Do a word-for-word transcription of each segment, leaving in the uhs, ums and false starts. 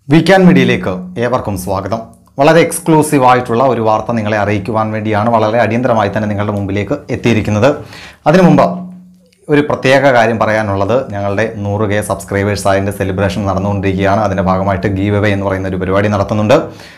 വീക്കാൻ മീഡിയയിലേക്ക് ഏവർക്കും സ്വാഗതം. വളരെ എക്സ്ക്ലൂസീവ് ആയിട്ടുള്ള ഒരു വാർത്ത നിങ്ങളെ അറിയിക്കുവാൻ വേണ്ടിയാണ് വളരെ അടിയന്തരമായി തന്നെ നിങ്ങളുടെ മുമ്പിലേക്ക് എത്തിയിരിക്കുന്നത്. അതിനു മുമ്പ് ഒരു പ്രത്യേക കാര്യം പറയാനുള്ളത്, ഞങ്ങളുടെ നൂറ് കെ സബ്സ്ക്രൈബേഴ്സ് അതിൻ്റെ സെലിബ്രേഷൻ നടന്നുകൊണ്ടിരിക്കുകയാണ്. അതിൻ്റെ ഭാഗമായിട്ട് ഗീവ് അവേ എന്ന് പറയുന്ന ഒരു പരിപാടി നടത്തുന്നുണ്ട്.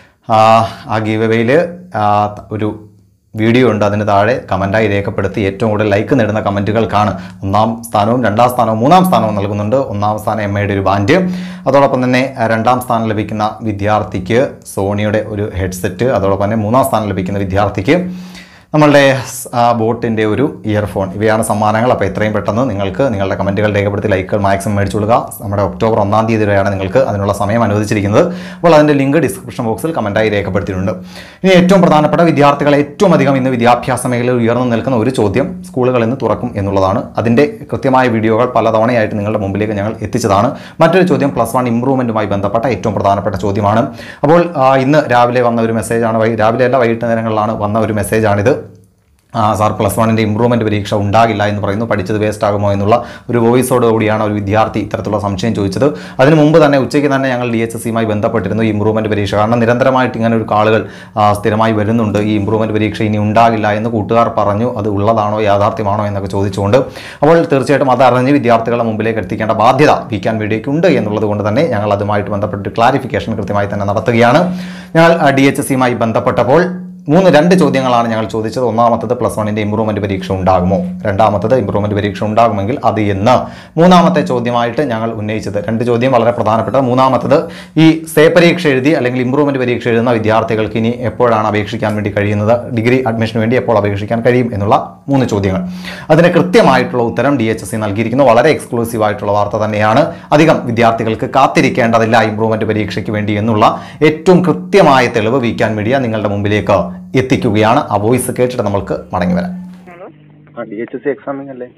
ആ ഗീവ് അവേയിൽ ഒരു വീഡിയോ ഉണ്ട്. അതിന് താഴെ കമൻറ്റായി രേഖപ്പെടുത്തി ഏറ്റവും കൂടുതൽ ലൈക്ക് നേടുന്ന കമൻറ്റുകൾക്കാണ് ഒന്നാം സ്ഥാനവും രണ്ടാം സ്ഥാനവും മൂന്നാം സ്ഥാനവും നൽകുന്നുണ്ട്. ഒന്നാം സ്ഥാനം എം ഐയുടെ ഒരു ബാൻഡ്, അതോടൊപ്പം തന്നെ രണ്ടാം സ്ഥാനം ലഭിക്കുന്ന വിദ്യാർത്ഥിക്ക് സോണിയുടെ ഒരു ഹെഡ്സെറ്റ്, അതോടൊപ്പം തന്നെ മൂന്നാം സ്ഥാനം ലഭിക്കുന്ന വിദ്യാർത്ഥിക്ക് നമ്മളുടെ ബോട്ടിൻ്റെ ഒരു ഇയർഫോൺ, ഇവയാണ് സമ്മാനങ്ങൾ. അപ്പോൾ എത്രയും പെട്ടെന്ന് നിങ്ങൾക്ക് നിങ്ങളുടെ കമൻറ്റുകൾ രേഖപ്പെടുത്തി ലൈക്കുകൾ മാക്സിമം മേടിച്ചുകൊള്ളുക. നമ്മുടെ ഒക്ടോബർ ഒന്നാം തീയതി വരെയാണ് നിങ്ങൾക്ക് അതിനുള്ള സമയം അനുവദിച്ചിരിക്കുന്നത്. അപ്പോൾ അതിൻ്റെ ലിങ്ക് ഡിസ്ക്രിപ്ഷൻ ബോക്സിൽ കമൻറ്റായി രേഖപ്പെടുത്തിയിട്ടുണ്ട്. ഇനി ഏറ്റവും പ്രധാനപ്പെട്ട വിദ്യാർത്ഥികളെ ഏറ്റവും അധികം ഇന്ന് വിദ്യാഭ്യാസ മേഖലയിൽ ഉയർന്നു നിൽക്കുന്ന ഒരു ചോദ്യം, സ്കൂളുകൾ ഇന്ന് തുറക്കും എന്നുള്ളതാണ്. അതിൻ്റെ കൃത്യമായ വീഡിയോകൾ പലതവണയായിട്ട് നിങ്ങളുടെ മുമ്പിലേക്ക് ഞങ്ങൾ എത്തിച്ചതാണ്. മറ്റൊരു ചോദ്യം പ്ലസ് വൺ ഇംപ്രൂവ്മെൻറ്റുമായി ബന്ധപ്പെട്ട ഏറ്റവും പ്രധാനപ്പെട്ട ചോദ്യമാണ്. അപ്പോൾ ഇന്ന് രാവിലെ വന്ന ഒരു മെസ്സേജാണ്, രാവിലെ അല്ല വൈകിട്ട് നേരങ്ങളിലാണ് വന്ന ഒരു മെസ്സേജാണിത്. സാർ പ്ലസ് വണ്ണിൻ്റെ ഇമ്പ്രൂവ്മെൻറ്റ് പരീക്ഷ ഉണ്ടാകില്ല എന്ന് പറയുന്നു, പഠിച്ചത് വേസ്റ്റ് ആകുമോ എന്നുള്ള ഒരു വോയിസോട് കൂടിയാണ് ഒരു വിദ്യാർത്ഥി ഇത്തരത്തിലുള്ള സംശയം ചോദിച്ചത്. അതിന് മുമ്പ് തന്നെ ഉച്ചയ്ക്ക് തന്നെ ഞങ്ങൾ ഡി എച്ച് എസ് സിയുമായി ബന്ധപ്പെട്ടിരുന്നു ഈ ഇമ്പ്രൂവ്മെൻറ്റ് പരീക്ഷ. കാരണം നിരന്തരമായിട്ട് ഇങ്ങനെ ഒരു ആളുകൾ സ്ഥിരമായി വരുന്നുണ്ട്, ഈ ഇമ്പ്രൂവ്മെൻറ്റ് പരീക്ഷ ഇനി ഉണ്ടാകില്ല എന്ന് കൂട്ടുകാർ പറഞ്ഞു, അത് ഉള്ളതാണോ യാഥാർത്ഥ്യമാണോ എന്നൊക്കെ ചോദിച്ചുകൊണ്ട്. അപ്പോൾ തീർച്ചയായിട്ടും അതറിഞ്ഞ് വിദ്യാർത്ഥികളുടെ മുമ്പിലേക്ക് എത്തിക്കേണ്ട ബാധ്യത വീക്കാൻ വീഡിയോയ്ക്ക് ഉണ്ട് എന്നുള്ളത് കൊണ്ട് തന്നെ ഞങ്ങൾ അതുമായിട്ട് ബന്ധപ്പെട്ട് ക്ലാരിഫിക്കേഷൻ കൃത്യമായി തന്നെ നടത്തുകയാണ്. ഞങ്ങൾ ഡി എച്ച് എസ് സിയുമായി ബന്ധപ്പെട്ടപ്പോൾ മൂന്ന് രണ്ട് ചോദ്യങ്ങളാണ് ഞങ്ങൾ ചോദിച്ചത്. ഒന്നാമത്തത് പ്ലസ് വണ്ണിൻ്റെ ഇമ്പ്രൂവ്മെൻറ്റ് പരീക്ഷ ഉണ്ടാകുമോ, രണ്ടാമത്തത് ഇമ്പ്രൂവ്മെൻറ്റ് പരീക്ഷ ഉണ്ടാകുമെങ്കിൽ അത് എന്ന്, മൂന്നാമത്തെ ചോദ്യമായിട്ട് ഞങ്ങൾ ഉന്നയിച്ചത് രണ്ട് ചോദ്യം വളരെ പ്രധാനപ്പെട്ടത്. മൂന്നാമത്തത് ഈ സേ പരീക്ഷ എഴുതി അല്ലെങ്കിൽ ഇമ്പ്രൂവ്മെൻറ്റ് പരീക്ഷ എഴുതുന്ന വിദ്യാർത്ഥികൾക്ക് ഇനി എപ്പോഴാണ് അപേക്ഷിക്കാൻ വേണ്ടി കഴിയുന്നത്, ഡിഗ്രി അഡ്മിഷന് വേണ്ടി എപ്പോൾ അപേക്ഷിക്കാൻ കഴിയും എന്നുള്ള മൂന്ന് ചോദ്യങ്ങൾ. അതിന് കൃത്യമായിട്ടുള്ള ഉത്തരം ഡി എച്ച് എസ് സി നൽകിയിരിക്കുന്നു. വളരെ എക്സ്ക്ലൂസീവ് ആയിട്ടുള്ള വാർത്ത തന്നെയാണ്. അധികം വിദ്യാർത്ഥികൾക്ക് കാത്തിരിക്കേണ്ടതില്ല ഇമ്പ്രൂവ്മെൻറ്റ് പരീക്ഷയ്ക്ക് വേണ്ടി എന്നുള്ള ഏറ്റവും കൃത്യമായ തെളിവ് വീക്കാൻ മീഡിയ നിങ്ങളുടെ മുമ്പിലേക്ക് എത്തിക്കുകയാണ്. ആ വോയിസ് കേട്ടിട്ട് നമുക്ക് മടങ്ങി വരാം. ഡി എച്ച് എസ് സി എക്സാമിംഗ് അല്ലേ?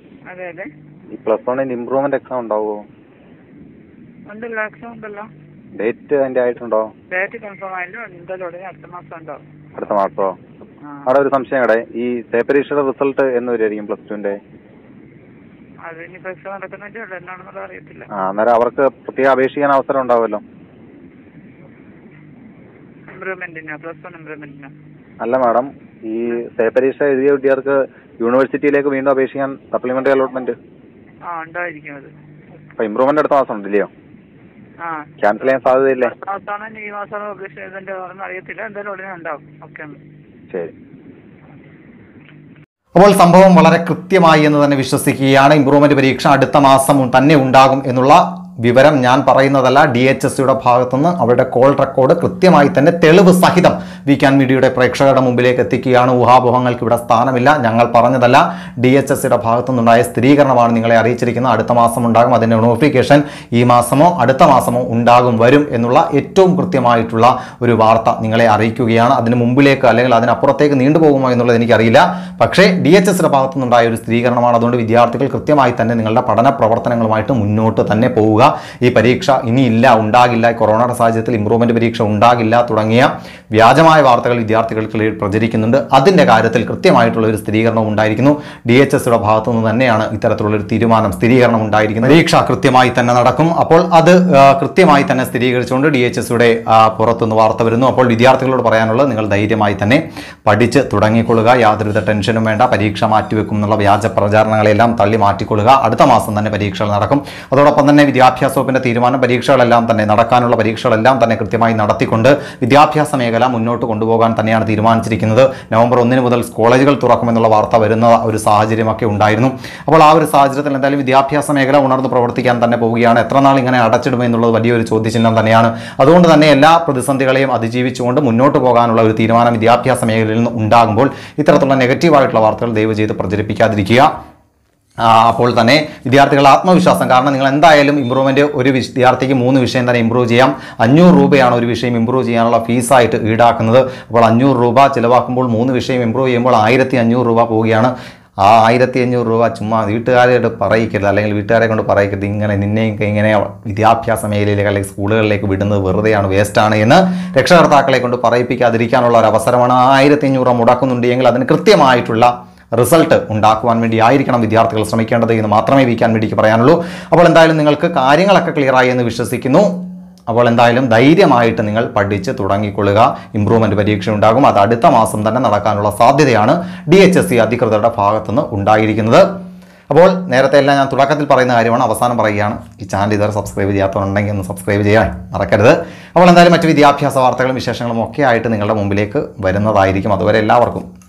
ഈ പ്ലസ് വണ്ണിന്റെ ഇംപ്രൂവ്മെന്റ് എക്സാം ഉണ്ടാവുമോ? ഡേറ്റ് അതിന്റെ ആയിട്ടുണ്ടോ? അടുത്ത മാസോ? അവിടെ ഒരു സംശയം കടേ, ഈ സേ പരീക്ഷയുടെ റിസൾട്ട് എന്ന് വരെയായിരിക്കും പ്ലസ് ടുവിന്റെ? ആ അന്നേരം അവർക്ക് പ്രത്യേകം അപേക്ഷിക്കാൻ അവസരം ഉണ്ടാവുമല്ലോ? അല്ല മാഡം, ഈ സേ പരീക്ഷ എഴുതിയ കുട്ടികൾക്ക് യൂണിവേഴ്സിറ്റിയിലേക്ക് വീണ്ടും അപേക്ഷിക്കാൻ സപ്ലിമെന്ററി അലോട്ട്മെന്റ് അപ്പൊ ഇംപ്രൂവ്മെന്റ് അടുത്ത മാസം ഉണ്ടല്ലോ, ക്യാൻസൽ ചെയ്യാൻ സാധ്യതയില്ലേ? ശരി. അപ്പോൾ സംഭവം വളരെ കൃത്യമായി എന്ന് തന്നെ വിശ്വസിക്കുകയാണ്. ഇംപ്രൂവ്മെന്റ് പരീക്ഷ അടുത്ത മാസം തന്നെ ഉണ്ടാകും എന്നുള്ള വിവരം ഞാൻ പറയുന്നതല്ല, ഡി എച്ച് എസ് സിയുടെ ഭാഗത്തുനിന്ന് അവരുടെ കോൾ റെക്കോർഡ് കൃത്യമായി തന്നെ തെളിവ് സഹിതം വീക്കാൻ മീഡിയയുടെ പ്രേക്ഷകരുടെ മുമ്പിലേക്ക് എത്തിക്കുകയാണ്. ഊഹാപോഹങ്ങൾക്ക് ഇവിടെ സ്ഥാനമില്ല, ഞങ്ങൾ പറഞ്ഞതല്ല, ഡി എച്ച് എസ് സിയുടെ ഭാഗത്തുനിന്നുണ്ടായ സ്ഥിരീകരണമാണ് നിങ്ങളെ അറിയിച്ചിരിക്കുന്നത്. അടുത്ത മാസം ഉണ്ടാകും, അതിൻ്റെ നോട്ടിഫിക്കേഷൻ ഈ മാസമോ അടുത്ത മാസമോ ഉണ്ടാകും വരും എന്നുള്ള ഏറ്റവും കൃത്യമായിട്ടുള്ള ഒരു വാർത്ത നിങ്ങളെ അറിയിക്കുകയാണ്. അതിന് മുമ്പിലേക്ക് അല്ലെങ്കിൽ അതിനപ്പുറത്തേക്ക് നീണ്ടുപോകുമോ എന്നുള്ളത് എനിക്കറിയില്ല. പക്ഷേ ഡി എച്ച് എസ് സിയുടെ ഭാഗത്തുനിന്നുണ്ടായ ഒരു സ്ഥിരീകരണമാണ്. അതുകൊണ്ട് വിദ്യാർത്ഥികൾ കൃത്യമായി തന്നെ നിങ്ങളുടെ പഠന പ്രവർത്തനങ്ങളുമായിട്ട് മുന്നോട്ട് തന്നെ പോവുക. ഈ പരീക്ഷ ഇനിയില്ല, ഉണ്ടാകില്ല, കൊറോണയുടെ സാഹചര്യത്തിൽ ഇംപ്രൂവ്മെന്റ് പരീക്ഷ ഉണ്ടാകില്ല തുടങ്ങിയ വ്യാജമായ വാർത്തകൾ വിദ്യാർത്ഥികൾക്ക് പ്രചരിക്കുന്നുണ്ട്. അതിന്റെ കാര്യത്തിൽ കൃത്യമായിട്ടുള്ള ഒരു സ്ഥിരീകരണം ഉണ്ടായിരിക്കുന്നു. ഡി എച്ച് എസ് സിയുടെ ഭാഗത്തു നിന്ന് തന്നെയാണ് ഇത്തരത്തിലുള്ള ഒരു തീരുമാനം, സ്ഥിരീകരണം ഉണ്ടായിരിക്കുന്നത്. പരീക്ഷ കൃത്യമായി തന്നെ നടക്കും. അപ്പോൾ അത് കൃത്യമായി തന്നെ സ്ഥിരീകരിച്ചുകൊണ്ട് ഡി എച്ച് എസ് സിയുടെ പുറത്തുനിന്ന് വാർത്ത വരുന്നു. അപ്പോൾ വിദ്യാർത്ഥികളോട് പറയാനുള്ളത്, നിങ്ങൾ ധൈര്യമായി തന്നെ പഠിച്ച് തുടങ്ങിക്കൊള്ളുക, യാതൊരുവിധ ടെൻഷനും വേണ്ട. പരീക്ഷ മാറ്റിവെക്കും എന്നുള്ള വ്യാജ പ്രചാരണങ്ങളെല്ലാം തള്ളി മാറ്റിക്കൊള്ളുക. അടുത്ത മാസം തന്നെ പരീക്ഷകൾ നടക്കും. അതോടൊപ്പം തന്നെ വിദ്യാഭ്യാസ വകുപ്പിന്റെ തീരുമാനം, പരീക്ഷകളെല്ലാം തന്നെ നടക്കാനുള്ള പരീക്ഷകളെല്ലാം തന്നെ കൃത്യമായി നടത്തിക്കൊണ്ട് വിദ്യാഭ്യാസ മേഖല മുന്നോട്ട് കൊണ്ടുപോകാൻ തന്നെയാണ് തീരുമാനിച്ചിരിക്കുന്നത്. നവംബർ ഒന്നിന് മുതൽ കോളേജുകൾ തുറക്കുമെന്നുള്ള വാർത്ത വരുന്ന ഒരു സാഹചര്യമൊക്കെ ഉണ്ടായിരുന്നു. അപ്പോൾ ആ ഒരു സാഹചര്യത്തിൽ എന്തായാലും വിദ്യാഭ്യാസ മേഖല ഉണർന്ന് പ്രവർത്തിക്കാൻ തന്നെ പോവുകയാണ്. എത്ര നാൾ ഇങ്ങനെ അടച്ചിടുമെന്നുള്ളത് വലിയൊരു ചോദ്യചിഹ്നം തന്നെയാണ്. അതുകൊണ്ട് തന്നെ എല്ലാ പ്രതിസന്ധികളെയും അതിജീവിച്ചുകൊണ്ട് മുന്നോട്ട് പോകാനുള്ള ഒരു തീരുമാനം വിദ്യാഭ്യാസ മേഖലയിൽ നിന്ന് ഉണ്ടാകുമ്പോൾ ഇത്തരത്തിലുള്ള നെഗറ്റീവായിട്ടുള്ള വാർത്തകൾ ദയവ് ചെയ്ത് പ്രചരിപ്പിക്കാതിരിക്കുക. അപ്പോൾ തന്നെ വിദ്യാർത്ഥികളുടെ ആത്മവിശ്വാസം, കാരണം നിങ്ങൾ എന്തായാലും ഇമ്പ്രൂവ്മെൻറ്റ് ഒരു വിദ്യാർത്ഥിക്ക് മൂന്ന് വിഷയം തന്നെ ഇമ്പ്രൂവ് ചെയ്യാം. അഞ്ഞൂറ് രൂപയാണ് ഒരു വിഷയം ഇമ്പ്രൂവ് ചെയ്യാനുള്ള ഫീസായിട്ട് ഈടാക്കുന്നത്. അപ്പോൾ അഞ്ഞൂറ് രൂപ ചിലവാക്കുമ്പോൾ മൂന്ന് വിഷയം ഇമ്പ്രൂവ് ചെയ്യുമ്പോൾ ആയിരത്തി അഞ്ഞൂറ് രൂപ പോവുകയാണ്. ആ ആയിരത്തി അഞ്ഞൂറ് രൂപ ചുമ്മാ വീട്ടുകാരോട് പറയിക്കരുത്, അല്ലെങ്കിൽ വീട്ടുകാരെ കൊണ്ട് പറയിക്കരുത് ഇങ്ങനെ നിന്നെയും ഇങ്ങനെ വിദ്യാഭ്യാസ മേഖലയിലേക്ക് അല്ലെങ്കിൽ സ്കൂളുകളിലേക്ക് വിടുന്നത് വെറുതെയാണ്, വേസ്റ്റാണ് എന്ന് രക്ഷകർത്താക്കളെ കൊണ്ട് പറയിപ്പിക്കാതിരിക്കാനുള്ള ഒരു അവസരമാണ്. ആ ആയിരത്തി അഞ്ഞൂറ് രൂപ മുടക്കുന്നുണ്ട് എങ്കിൽ അതിന് കൃത്യമായിട്ടുള്ള റിസൾട്ട് ഉണ്ടാക്കുവാൻ വേണ്ടി ആയിരിക്കണം വിദ്യാർത്ഥികൾ ശ്രമിക്കേണ്ടത് എന്ന് മാത്രമേ വീക്കാൻ വേണ്ടിക്ക് പറയാനുള്ളൂ. അപ്പോൾ എന്തായാലും നിങ്ങൾക്ക് കാര്യങ്ങളൊക്കെ ക്ലിയർ ആയി എന്ന് വിശ്വസിക്കുന്നു. അപ്പോൾ എന്തായാലും ധൈര്യമായിട്ട് നിങ്ങൾ പഠിച്ച് തുടങ്ങിക്കൊള്ളുക. ഇംപ്രൂവ്മെൻറ്റ് പരീക്ഷ ഉണ്ടാകും. അത് അടുത്ത മാസം തന്നെ നടക്കാനുള്ള സാധ്യതയാണ് ഡി എച്ച് എസ് സി അധികൃതരുടെ ഭാഗത്തുനിന്ന് ഉണ്ടായിരിക്കുന്നത്. അപ്പോൾ നേരത്തെ എല്ലാം ഞാൻ തുടക്കത്തിൽ പറയുന്ന കാര്യമാണ്, അവസാനം പറയുകയാണ്. ഈ ചാനൽ ഇതുവരെ സബ്സ്ക്രൈബ് ചെയ്യാത്തതുണ്ടെങ്കിൽ ഒന്ന് സബ്സ്ക്രൈബ് ചെയ്യാൻ മറക്കരുത്. അപ്പോൾ എന്തായാലും മറ്റ് വിദ്യാഭ്യാസ വാർത്തകളും വിശേഷങ്ങളും ഒക്കെ ആയിട്ട് നിങ്ങളുടെ മുമ്പിലേക്ക് വരുന്നതായിരിക്കും. അതുവരെ എല്ലാവർക്കും